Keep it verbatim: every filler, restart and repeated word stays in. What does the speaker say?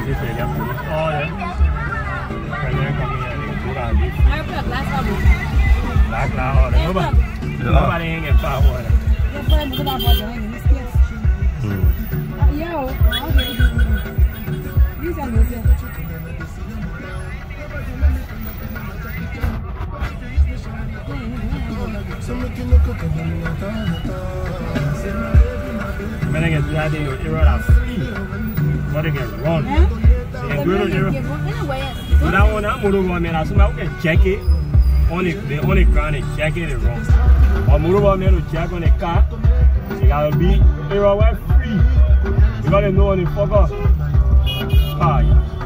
This way, yeah. Oh, yeah. And then come here and do that. I put glass on. Black now, nobody. Nobody ain't get far water. Your friend is about to hang this. Yo, okay. You can go there. When I get to that, you are free. But they get wrong. They get good on you. So that one, I'm going to go, man. I can check it. Only the only ground is checking it wrong. Or Monrovia man will check on the car. They gotta be everywhere free. You gotta know on the fucker. Ah, yeah.